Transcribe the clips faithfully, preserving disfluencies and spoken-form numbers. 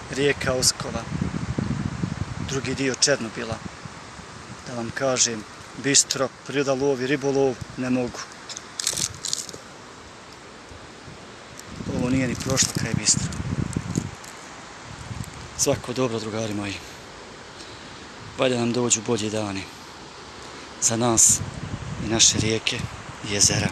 rijeka Oskova, drugi dio Černobila. Da vam kažem, bistro, priroda, lov i ribolov ne mogu. Ovo nije ni prošlo kaj bistro. Svako dobro, drugari moji. Valja nam dođu bolji dani. Za nas i naše rijeke i jezera.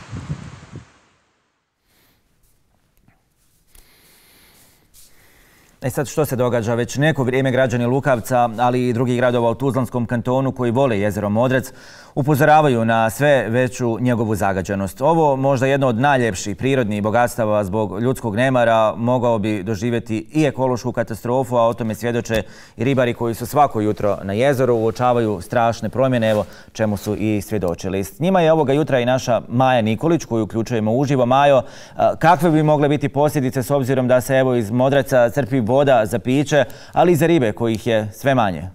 E sad, što se događa? Već neko vrijeme građani Lukavca, ali i drugih gradova u Tuzlanskom kantonu koji vole jezero Modrec, upozoravaju na sve veću njegovu zagađenost. Ovo, možda jedno od najljepših prirodnih bogatstava zbog ljudskog nemara, mogao bi doživjeti i ekološku katastrofu, a o tome svjedoče i ribari koji su svako jutro na jezeru, uočavaju strašne promjene, evo čemu su i svjedočili. S njima je ovoga jutra i naša Maja Nikolić, koju uključujemo uživo. Majo, kakve bi mogle biti posljedice s obzirom da se evo iz Modreca crpi voda za piće, ali i za ribe kojih je sve manje?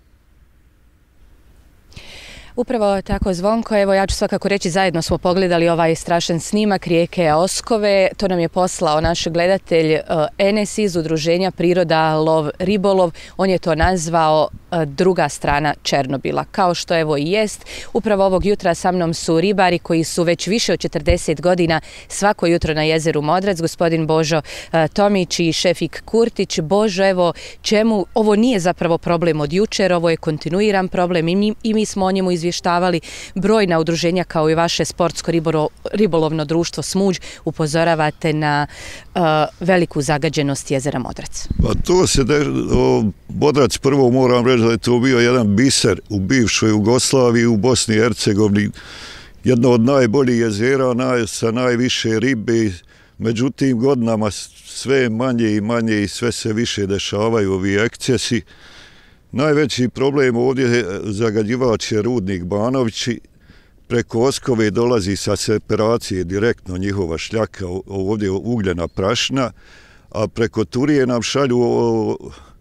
Upravo tako, Zvonko. Evo, ja ću svakako reći, zajedno smo pogledali ovaj strašan snimak rijeke Oskove. To nam je poslao naš gledatelj Enes iz udruženja Priroda, lov, ribolov. On je to nazvao druga strana Černobila. Kao što evo i jest, upravo ovog jutra sa mnom su ribari koji su već više od četrdeset godina svako jutro na jezeru Modrac, gospodin Božo Tomić i Šefik Kurtić. Božo, evo, čemu ovo nije zapravo problem od jučer, ovo je kontinuiran problem i mi, i mi smo o njemu izvještavali. Brojna udruženja kao i vaše sportsko ribolovno društvo Smuđ upozoravate na uh, veliku zagađenost jezera Modrac. Pa to se de, o, Modrac prvo moram reći da je to bio jedan biser u bivšoj Jugoslaviji, u Bosni i Hercegovini, jedno od najboljih jezera naj, sa najviše ribe. Međutim, godinama sve manje i manje i sve se više dešavaju ovi ekscesi. Najveći problem ovdje je zagađivač je rudnik Banovići. Preko Oskove dolazi sa separacije direktno njihova šljaka, ovdje ugljena prašina, a preko Turije nam šalju o,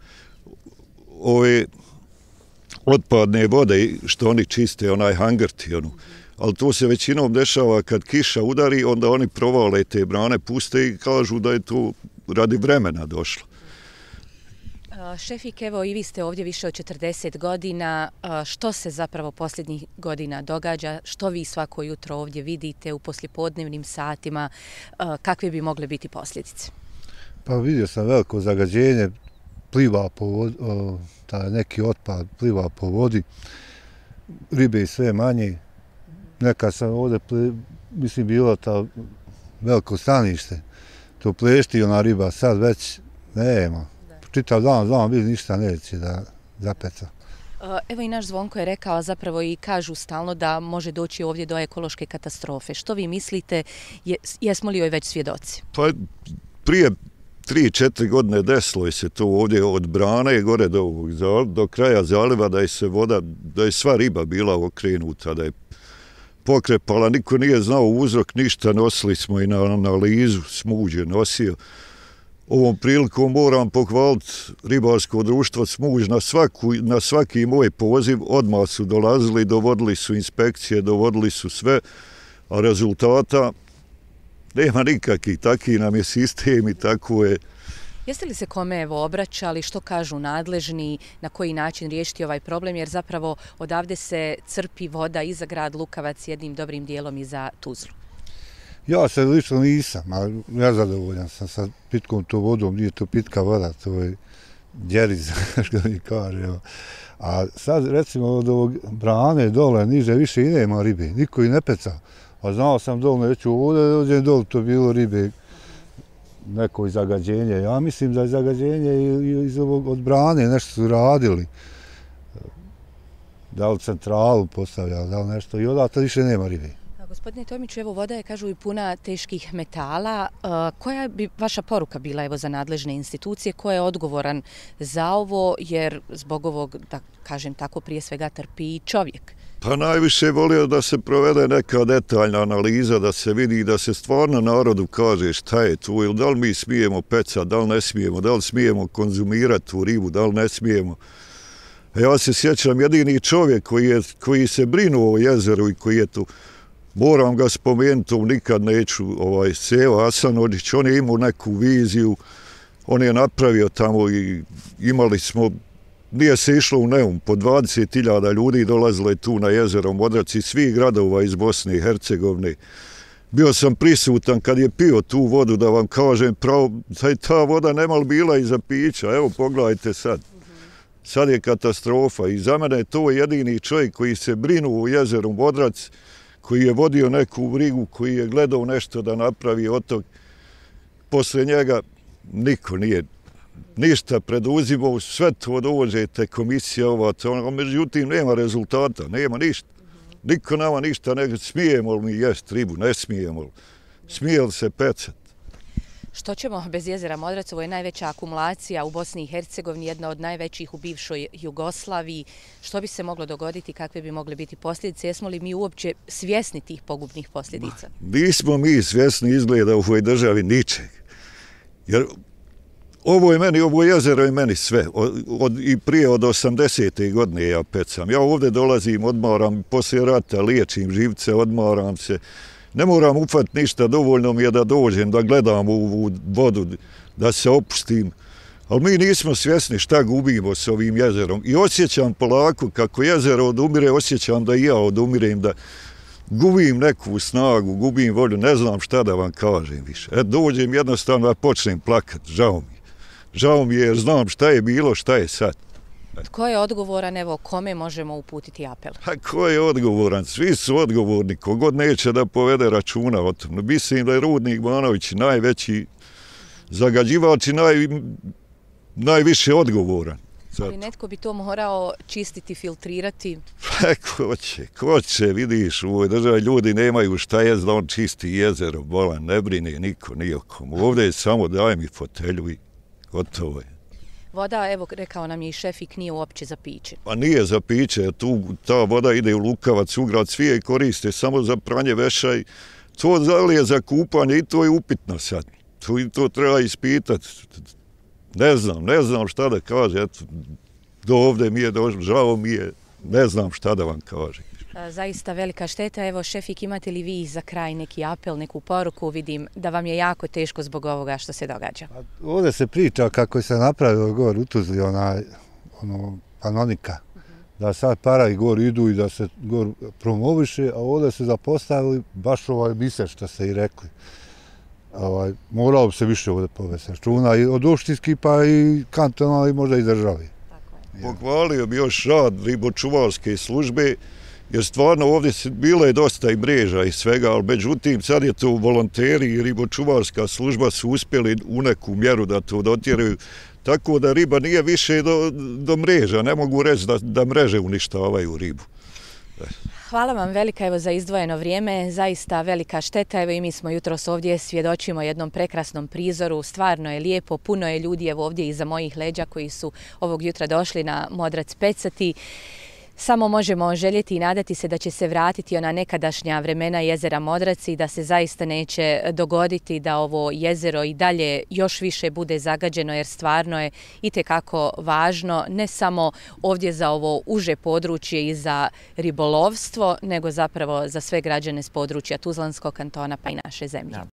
ove otpadne vode što oni čiste, onaj hangrti. Onu. Ali to se većinom dešava kad kiša udari, onda oni provale te brane, puste i kažu da je to radi vremena došlo. Šefik, evo i vi ste ovdje više od četrdeset godina. Što se zapravo posljednjih godina događa? Što vi svako jutro ovdje vidite u poslijepodnevnim satima? Kakve bi mogle biti posljedice? Pa vidio sam veliko zagađenje, pliva po vodi, taj neki otpad pliva po vodi, ribe i sve manje. Nekad sam ovdje, mislim, bilo ta veliko stanište, to plešti ona riba, sad već nema. Čitav dan, znam, vidi ništa neće da zapeca. Evo i naš Zvonko je rekao, zapravo i kažu stalno da može doći ovdje do ekološke katastrofe. Što vi mislite, jesmo li joj već svjedoci? Pa prije tri, četiri godine desilo je se to ovdje od brane gore do, do kraja zaliva da je se voda, da je sva riba bila okrenuta, da je pokrepala, niko nije znao uzrok ništa, nosili smo i na analizu, Smuđ je nosio. Ovom prilikom moram pohvaliti ribarsko društvo Smuđ na, svaku, na svaki moj poziv. Odmah su dolazili, dovodili su inspekcije, dovodili su sve, a rezultata nema nikakvih. Taki nam je sistem i tako je. Jeste li se kome evo obraćali, što kažu nadležni, na koji način riješiti ovaj problem, jer zapravo odavde se crpi voda i za grad Lukavac jednim dobrim dijelom i za Tuzlu? Ja se lično nisam, ali nezadovoljan sam sa pitkom to vodom, nije to pitka voda, to je djeriz, što mi kaže. A sad recimo od ovog brane dole, niže više i nema ribe, niko i ne peca. A znao sam dole, neću ovdje, dođem dole, to bilo ribe, neko zagađenje. Ja mislim da je zagađenje iz ovog od brane, nešto su radili. Da li centralu postavljali, da li nešto, i odatle više nema ribe. Gospodine Tomiću, evo voda je, kažu, i puna teških metala. Koja bi vaša poruka bila evo za nadležne institucije? Ko je odgovoran za ovo? Jer zbog ovog, da kažem tako, prije svega trpi i čovjek. Pa najviše volio da se provede neka detaljna analiza, da se vidi, da se stvarno narodu kaže šta je tu, ili da li mi smijemo pecati, da li ne smijemo, da li smijemo konzumirati tu ribu, da li ne smijemo. Ja se sjećam, jedini čovjek koji, je, koji se brinuo o jezeru i koji je tu, moram ga spomenuti, nikad neću, ovaj, Seva Asanović, on je imao neku viziju, On je napravio tamo i imali smo, nije se išlo u Neum, po dvadeset hiljada ljudi dolazilo je tu na jezero Modrac iz svih gradova iz Bosne i Hercegovine. Bio sam prisutan kad je pio tu vodu, da vam kažem pravo, ta voda nema bila i za pića. Evo, pogledajte sad. Sad je katastrofa i za mene je to jedini čovjek koji se brinu u jezeru Modrac, koji je vodio neku brigu, koji je gledao nešto da napravi otok. Posle njega niko nije ništa preduzimao, sve to dođete, komisija ova, to, međutim nema rezultata, nema ništa. Niko nama ništa ne smijemo li mi jest ribu, ne smijemo li. Smije li se pecat? Što ćemo bez jezera Modrac? Ovo je najveća akumulacija u Bosni i Hercegovini, jedna od najvećih u bivšoj Jugoslaviji. Što bi se moglo dogoditi, kakve bi mogle biti posljedice? Jesmo li mi uopće svjesni tih pogubnih posljedica? Nismo mi svjesni izgleda u ovoj državi ničeg. Jer ovo je meni, ovo jezero je meni sve. Od, od, I prije od osamdesete godine ja pecam. Ja ovdje dolazim, odmaram, poslije rata liječim živce, odmaram se. Ne moram ufati ništa, dovoljno mi je da dođem, da gledam u, u vodu, da se opustim. Ali mi nismo svjesni šta gubimo s ovim jezerom. I osjećam polako kako jezero odumire, osjećam da i ja odumirem, da gubim neku snagu, gubim volju, ne znam šta da vam kažem više. E, dođem jednostavno da počnem plakat, žao mi. Žao mi je jer znam šta je bilo, šta je sad. Tko je odgovoran, evo, kome možemo uputiti apel? A ko je odgovoran? Svi su odgovorni, kogod neće da povede računa o tom. Mislim da je Rudnik Banović najveći zagađivač i naj, najviše odgovoran. Ali netko bi to morao čistiti, filtrirati? Pa ko će, ko će, vidiš, u ovoj državi ljudi nemaju šta jest da on čisti jezero, bolan, ne brine niko, nijekom. Ovdje je samo daj mi fotelju i gotovo je. Voda, evo, rekao nam je i Šefik, nije uopće za piće. Pa nije za piće, tu ta voda ide u Lukavac, u grad, svi je koriste samo za pranje veša i to da li je za kupanje i to je upitno sad. To, to treba ispitati. Ne znam, ne znam šta da kaže, eto, do ovdje mi je došlo, žao mi je, ne znam šta da vam kažem. Zaista velika šteta. Evo, Šefik, imate li vi za kraj neki apel, neku poruku? Vidim da vam je jako teško zbog ovoga što se događa. Ovdje se priča kako se napravio gor u Tuzli onaj, ono, panonika. Da sad para i gor idu i da se gor promoviše, a ovdje se zapostavili baš ovaj biser što ste i rekli. Ovaj, moralo bi se više ovdje povesti računa i od opštinski pa i kantonalni, možda i državi. Pohvalio bi još rad ribočuvarske službe, jer stvarno ovdje bilo je dosta i mreža i svega, ali međutim sad je to volonteri i ribočuvarska služba su uspjeli u neku mjeru da to dotjeraju, tako da riba nije više do, do mreža, ne mogu reći da, da mreže uništavaju ribu. Hvala vam velika, evo, za izdvojeno vrijeme, zaista velika šteta, evo i mi smo jutros ovdje svjedočimo jednom prekrasnom prizoru, stvarno je lijepo, puno je ljudi evo ovdje iza mojih leđa koji su ovog jutra došli na Modrac pecati. Samo možemo željeti i nadati se da će se vratiti ona nekadašnja vremena jezera Modrac i da se zaista neće dogoditi da ovo jezero i dalje još više bude zagađeno, jer stvarno je itekako važno ne samo ovdje za ovo uže područje i za ribolovstvo, nego zapravo za sve građane s područja Tuzlanskog kantona pa i naše zemlje.